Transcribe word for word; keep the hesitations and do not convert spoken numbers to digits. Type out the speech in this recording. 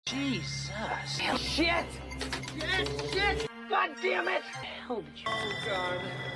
Jesus. Hell, shit! Shit! Shit! God damn it! Hell did you... Oh, God.